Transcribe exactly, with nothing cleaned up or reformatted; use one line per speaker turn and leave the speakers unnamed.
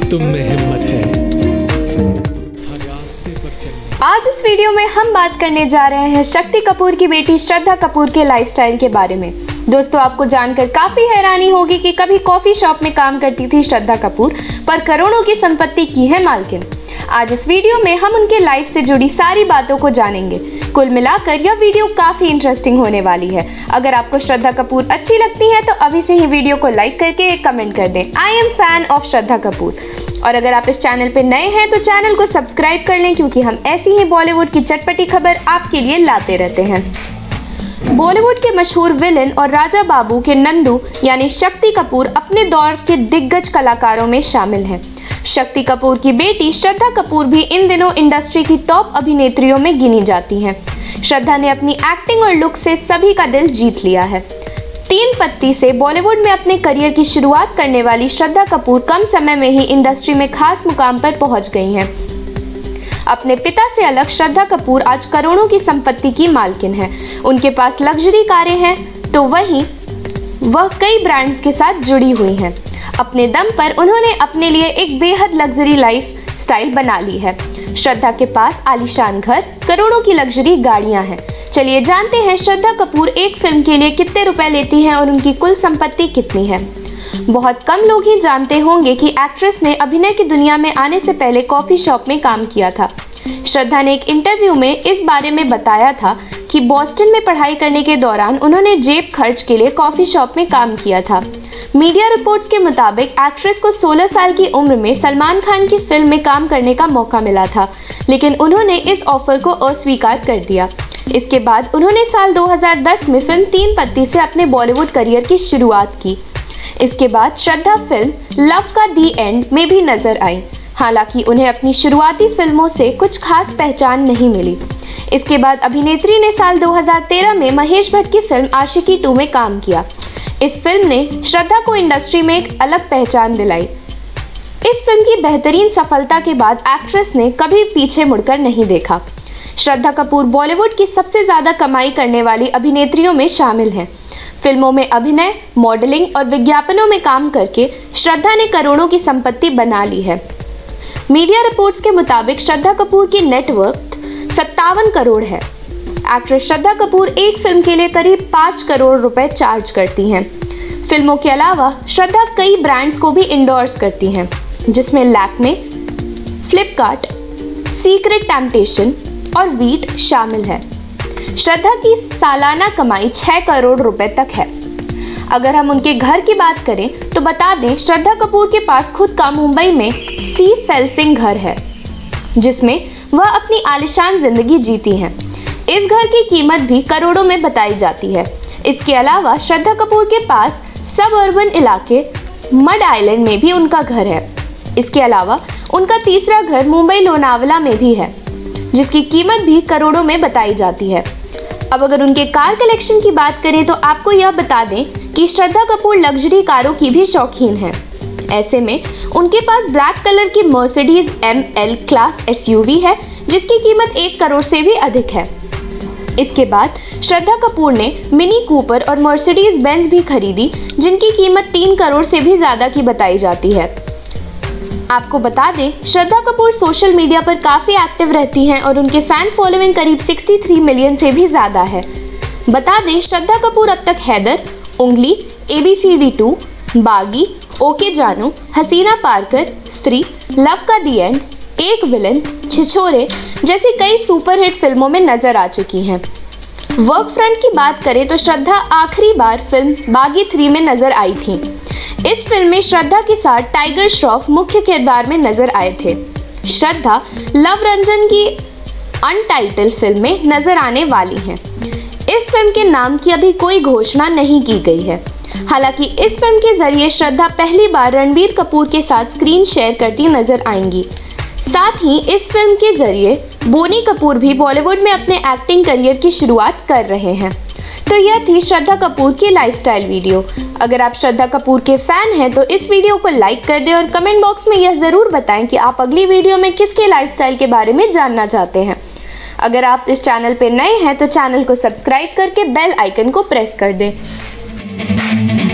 तुम में हिम्मत है हर रास्ते पर चलने।
आज इस वीडियो में हम बात करने जा रहे हैं शक्ति कपूर की बेटी श्रद्धा कपूर के लाइफस्टाइल के बारे में। दोस्तों, आपको जानकर काफी हैरानी होगी कि कभी कॉफी शॉप में काम करती थी श्रद्धा कपूर, पर करोड़ों की संपत्ति की है मालकिन। आज इस वीडियो में हम उनके लाइफ से जुड़ी सारी बातों को जानेंगे। कुल मिलाकर यह वीडियो काफी इंटरेस्टिंग होने वाली है। अगर आपको श्रद्धा कपूर अच्छी लगती है तो अभी से ही वीडियो को लाइक करके एक कमेंट कर दें, I am fan of Shraddha Kapoor. और अगर आप इस चैनल पे नए हैं तो चैनल को सब्सक्राइब कर लें, क्योंकि हम ऐसी ही बॉलीवुड की चटपटी खबर आपके लिए लाते रहते हैं। बॉलीवुड के मशहूर विलेन और राजा बाबू के नंदू यानी शक्ति कपूर अपने दौर के दिग्गज कलाकारों में शामिल हैं। शक्ति कपूर की बेटी श्रद्धा कपूर भी इन दिनों इंडस्ट्री की टॉप अभिनेत्रियों में गिनी जाती हैं। श्रद्धा ने अपनी एक्टिंग और लुक से सभी का दिल जीत लिया है। तीन पत्ती से बॉलीवुड में अपने करियर की शुरुआत करने वाली श्रद्धा कपूर कम समय में ही इंडस्ट्री में खास मुकाम पर पहुंच गई हैं। अपने पिता से अलग श्रद्धा कपूर आज करोड़ों की संपत्ति की मालकिन है। उनके पास लग्जरी कारें हैं तो वहीं वह कई ब्रांड्स के साथ जुड़ी हुई हैं। अपने दम पर उन्होंने अपने लिए एक बेहद लग्जरी लाइफ स्टाइल बना ली है। श्रद्धा के पास आलीशान घर, करोड़ों की लग्जरी गाड़ियां हैं। चलिए जानते हैं श्रद्धा कपूर एक फिल्म के लिए कितने रुपए लेती हैं और उनकी कुल संपत्ति कितनी है। बहुत कम लोग ही जानते होंगे कि एक्ट्रेस ने अभिनय की दुनिया में आने से पहले कॉफी शॉप में काम किया था। श्रद्धा ने एक इंटरव्यू में इस बारे में बताया था कि बॉस्टन में पढ़ाई करने के दौरान उन्होंने जेब खर्च के लिए कॉफी शॉप में काम किया था। मीडिया रिपोर्ट्स के मुताबिक एक्ट्रेस को सोलह साल की उम्र में सलमान खान की फिल्म में काम करने का मौका मिला था, लेकिन उन्होंने इस ऑफर को अस्वीकार कर दिया। इसके बाद उन्होंने साल दो हज़ार दस में फिल्म तीन पत्ती से अपने बॉलीवुड करियर की शुरुआत की। इसके बाद श्रद्धा फिल्म लव का दी एंड में भी नजर आई। हालांकि उन्हें अपनी शुरुआती फिल्मों से कुछ खास पहचान नहीं मिली। इसके बाद अभिनेत्री ने साल दो हज़ार तेरह में महेश भट्ट की फिल्म आशिकी टू में काम किया। इस फिल्म ने श्रद्धा को इंडस्ट्री में एक अलग पहचान दिलाई। इस फिल्म की बेहतरीन सफलता के बाद एक्ट्रेस ने कभी पीछे मुड़कर नहीं देखा। श्रद्धा कपूर बॉलीवुड की सबसे ज्यादा कमाई करने वाली अभिनेत्रियों में शामिल हैं। फिल्मों में अभिनय, मॉडलिंग और विज्ञापनों में काम करके श्रद्धा ने करोड़ों की संपत्ति बना ली है। मीडिया रिपोर्ट्स के मुताबिक श्रद्धा कपूर की नेटवर्थ सत्तावन करोड़ है। एक्ट्रेस श्रद्धा कपूर एक फिल्म के लिए करीब पाँच करोड़ रुपए चार्ज करती हैं। फिल्मों के अलावा श्रद्धा कई ब्रांड्स को भी इंडोर्स करती हैं, जिसमें लैक्मे, फ्लिपकार्ट, सीक्रेट टेम्पटेशन और वीट शामिल है। श्रद्धा की सालाना कमाई छह करोड़ रुपए तक है। अगर हम उनके घर की बात करें तो बता दें, श्रद्धा कपूर के पास खुद का मुंबई में सी फेल्सिंग घर है, जिसमें वह अपनी आलीशान जिंदगी जीती हैं। इस घर की कीमत भी करोड़ों में बताई जाती है। इसके अलावा श्रद्धा कपूर के पास सब अर्बन इलाके मड आइलैंड में भी उनका घर है। इसके अलावा उनका तीसरा घर मुंबई लोनावला में भी है, जिसकी कीमत भी करोड़ों में बताई जाती है। अब अगर उनके कार कलेक्शन की बात करें तो आपको यह बता दें कि श्रद्धा कपूर लग्जरी कारों की भी शौकीन है। ऐसे में उनके पास ब्लैक कलर की Mercedes M L class SUV है, जिसकी कीमत एक करोड़ से भी अधिक है। इसके बाद श्रद्धा कपूर ने मिनी कूपर और मर्सिडीज बेंज भी खरीदी, जिनकी कीमत तीन करोड़ से भी ज्यादा की बताई जाती है। आपको बता दें, श्रद्धा कपूर सोशल मीडिया पर काफी एक्टिव रहती हैं और उनके फैन फॉलोइंग करीब तिरसठ मिलियन से भी ज्यादा है। बता दें, श्रद्धा कपूर अब तक Haider, Ungli, A B C D two, Baaghi, OK Jaanu, Haseena पारकर, स्त्री, लव का दी एंड, एक विलन, छिछोरे जैसी कई सुपरहिट फिल्मों में नजर आ चुकी हैं। वर्क फ्रंट की बात करें तो श्रद्धा आखिरी बार फिल्म बागी थ्री में नजर आई थी। इस फिल्म में श्रद्धा के साथ टाइगर श्रॉफ मुख्य किरदार में नजर आए थे। श्रद्धा लव रंजन की अनटाइटल फिल्म में नजर आने वाली हैं। इस फिल्म के नाम की अभी कोई घोषणा नहीं की गई है। हालांकि इस फिल्म के जरिए श्रद्धा पहली बार रणबीर कपूर के साथ स्क्रीन शेयर करती नजर आएंगी। साथ ही इस फिल्म के जरिए बोनी कपूर भी बॉलीवुड में अपने एक्टिंग करियर की शुरुआत कर रहे हैं। तो यह थी श्रद्धा कपूर की लाइफस्टाइल वीडियो। अगर आप श्रद्धा कपूर के फैन हैं तो इस वीडियो को लाइक कर दें और कमेंट बॉक्स में यह ज़रूर बताएं कि आप अगली वीडियो में किसके लाइफस्टाइल के बारे में जानना चाहते हैं। अगर आप इस चैनल पर नए हैं तो चैनल को सब्सक्राइब करके बेल आइकन को प्रेस कर दें।